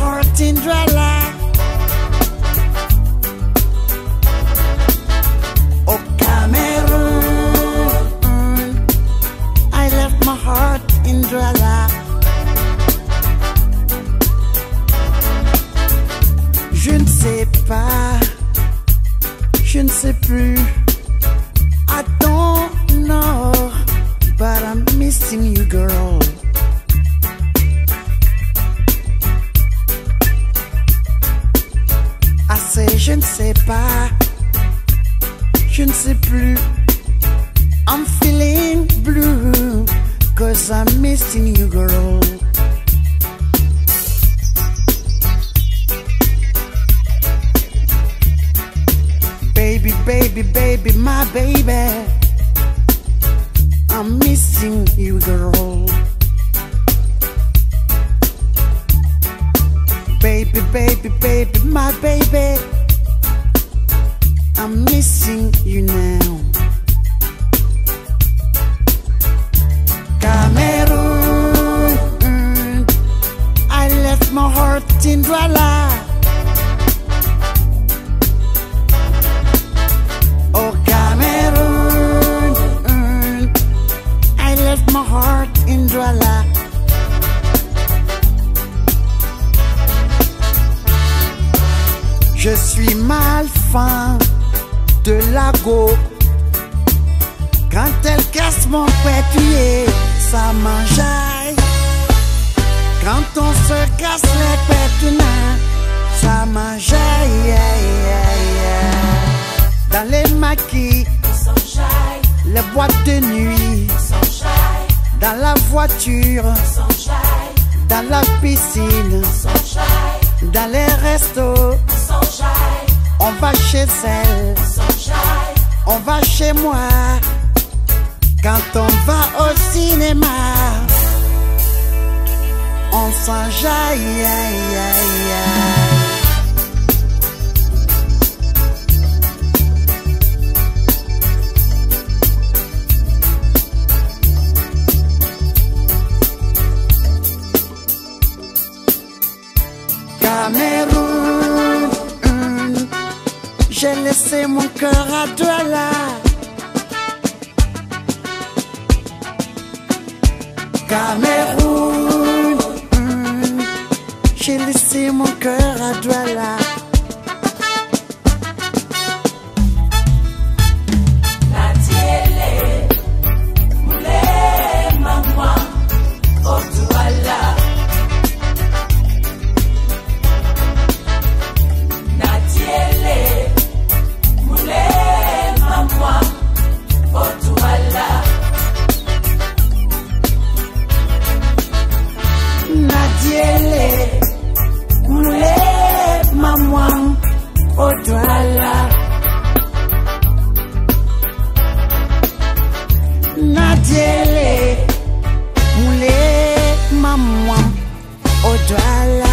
heart in Douala. Oh Cameroon, I left my heart in Douala. Je ne sais pas, je ne sais plus. I don't know, but I'm missing you, girl. I say je ne sais pas, je ne sais plus. I'm feeling blue, 'cause I'm missing you, girl. Baby, baby, baby, my baby, I'm missing you, girl. Baby, baby, baby, my baby, I'm missing you now. Cameroon, I left my heart in Douala. Oh Cameroon, I left my heart in Douala. Je suis mal fin de la go. Quand elle casse mon pétulier, ça m'enjaille. Quand on se casse les pétunins, ça m'enjaille. Dans les maquis, les boîtes de nuit, dans la voiture, dans la piscine, dans les restos, on va chez elle, on va chez moi. Quand on va au cinéma, on s'enjaille. Cameroun, j'ai laissé mon cœur à Douala. Cameroun, j'ai laissé mon cœur à Douala. Nadiele, moulé, maman, au Douala.